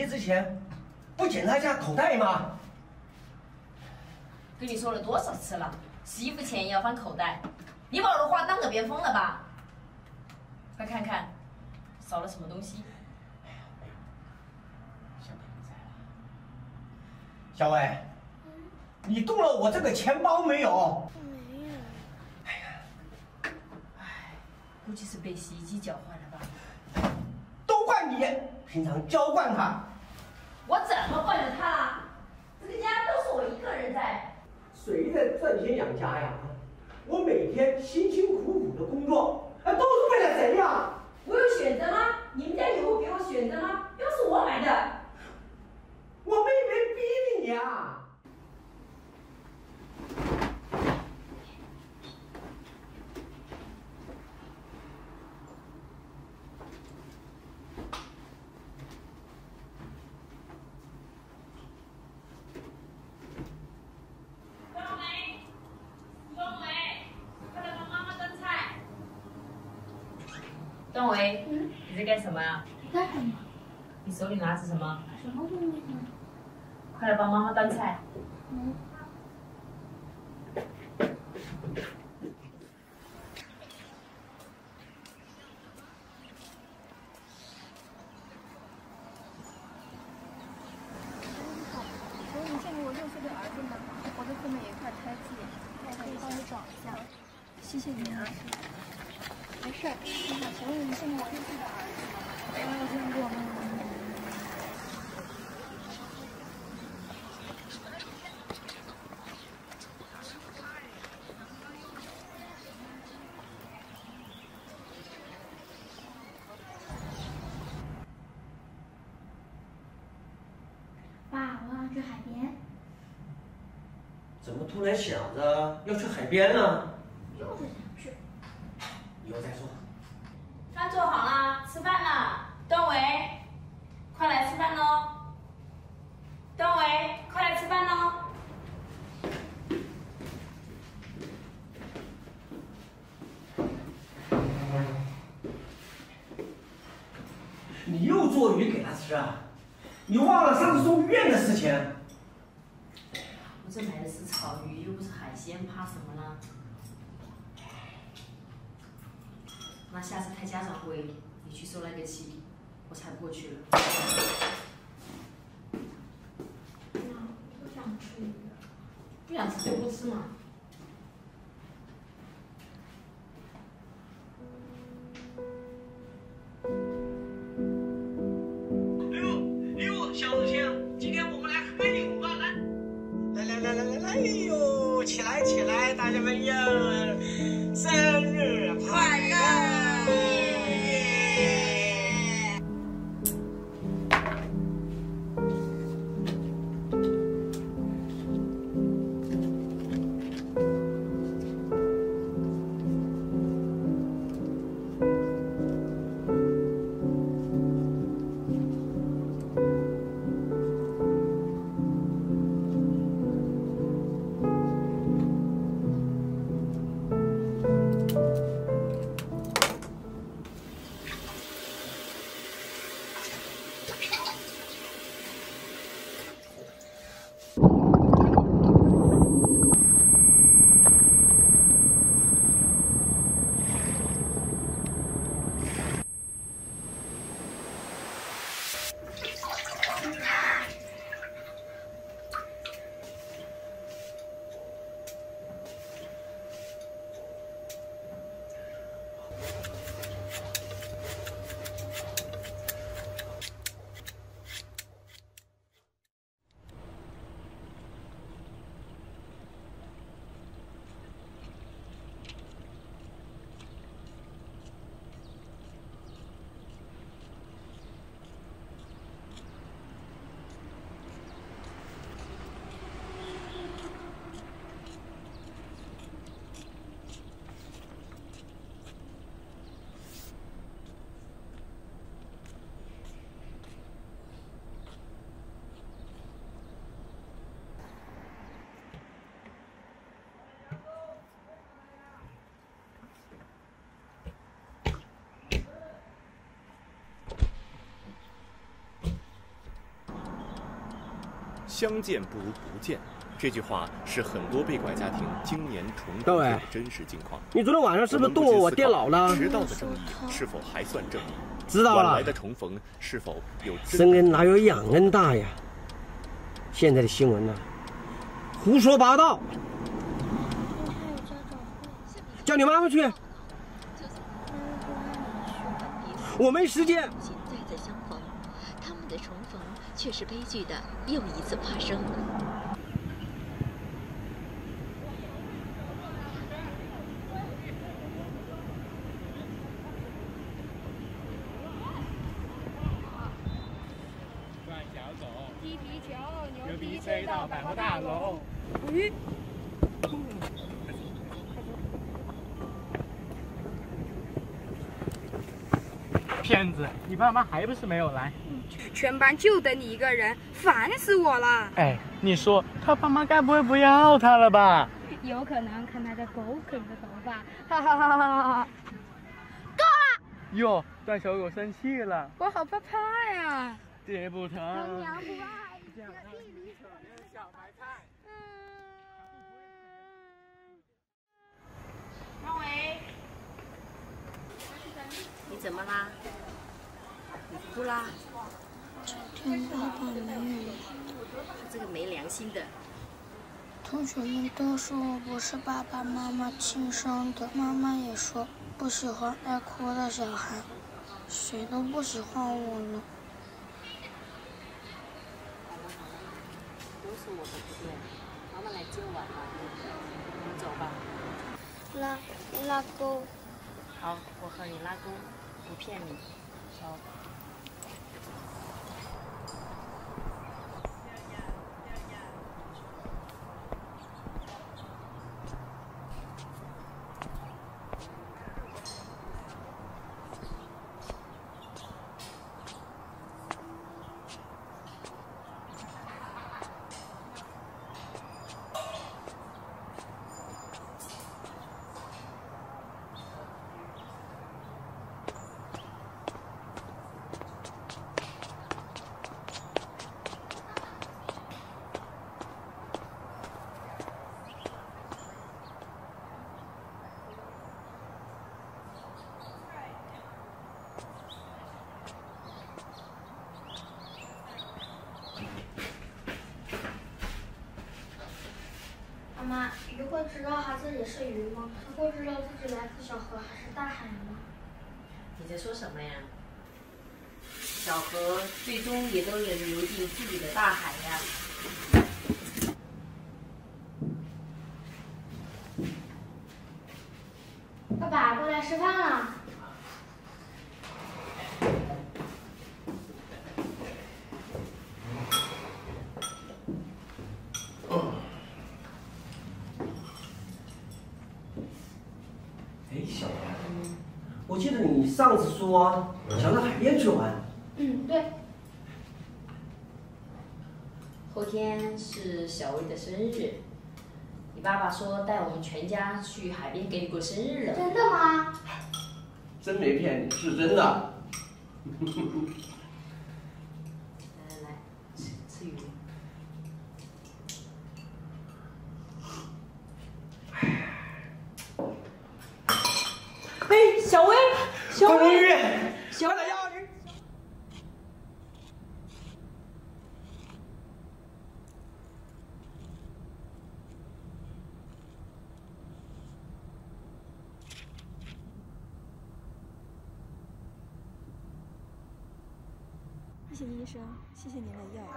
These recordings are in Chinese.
鞋之前不检查一下口袋吗？ 跟你说了多少次了，洗衣服前也要翻口袋。你把我的话当耳边风了吧？快看看，少了什么东西？ 小北不在了。小伟，你动了我这个钱包没有？ 没有。 估计是被洗衣机搅坏了吧？ 都怪你，平常娇惯他。 我怎么惯着他了？这个家都是我一个人在。 谁在赚钱养家呀？我每天辛辛苦苦的工作，都是为了谁呀？ 我有选择吗？你们家有给我选择吗？又是我买的。 我妹妹逼你呀。 段伟，你在干什么呀？ 干什么？ 你手里拿着什么？ 什么东西呢？ 快来帮妈妈端菜。 请问你见过我6岁的儿子吗？我的后面有一块胎记，我可以帮你找一下。谢谢你啊。没事。你好，请问你见过我6岁的儿子吗？没有见过。爸，我想去海边。 怎么突然想着要去海边呢？ 就是想去。 以后再说。 饭做好了，吃饭了。段伟，快来吃饭喽！段伟，快来吃饭喽！ 你又做鱼给他吃啊？你忘了上次送医院的事情？ 我这买的是草鱼，又不是海鲜，怕什么呢？那下次开家长会，你去收那个气，我才不过去了。 不想吃鱼。 不想吃就不吃嘛。 小子清，今天我们来喝酒吧，来，哎呦，起来，大家们呀，生日快乐！ 相见不如不见。这句话是很多被拐家庭今年重复的真实境况。 你昨天晚上是不是动我电脑了？ 迟到的正义是否还算正义？ 知道了。 晚来的重逢是否有生恩哪有养恩大呀？现在的新闻呢，胡说八道。叫你妈妈去。我没时间。 再次相逢，他们的重逢却是悲剧的又一次发生。 转小走，踢皮球，牛逼吹到百货大楼。骗子！你爸妈还不是没有来？ 全班就等你一个人，烦死我了！ 哎，你说他爸妈该不会不要他了吧？ 有可能看他的狗啃的头发，哈哈哈哈哈！够了！ 哟，段小狗生气了， 我好怕怕呀！ 这不疼。 娘娘不爱这样地里可怜小白菜。 张伟， 你怎么啦？你哭啦？ 昨天爸爸没有来。 他这个没良心的。 同学们都说我不是爸爸妈妈亲生的，妈妈也说不喜欢爱哭的小孩，谁都不喜欢我了。 都是我的不对，妈妈来接我了，我们走吧。 拉钩。 好，我和你拉钩，不骗你。好。 妈，鱼会知道它自己是鱼吗？它会知道自己来自小河还是大海吗？ 你在说什么呀？小河最终也都能流进自己的大海呀。 爸爸，过来吃饭了。 小白，我记得你上次说想到海边去玩。 对。 后天是小薇的生日，你爸爸说带我们全家去海边给你过生日了。 真的吗？ 真没骗你，是真的。 来，吃鱼。哎，小薇，小薇，小薇， 谢谢医生，谢谢您的药。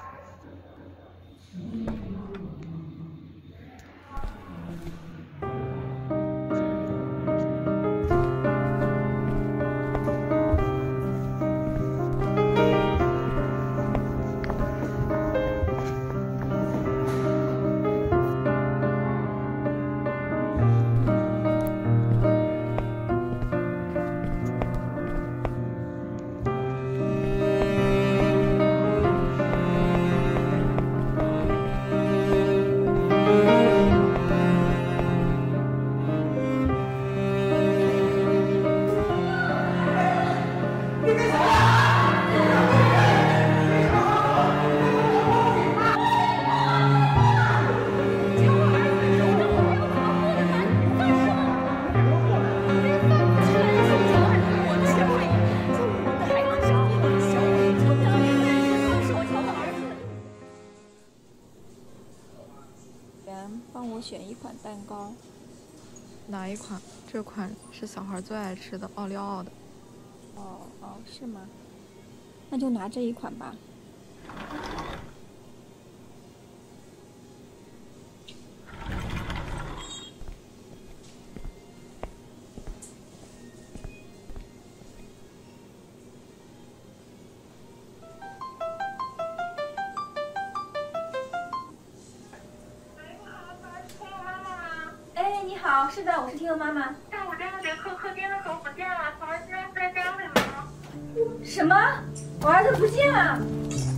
哪一款？这款是小孩最爱吃的奥利奥的。 哦，是吗？那就拿这一款吧。 好，是的，我是天鹅妈妈。 下午这个节课课间的时候不见了，请问现在在家里吗？ 什么？我儿子不见了？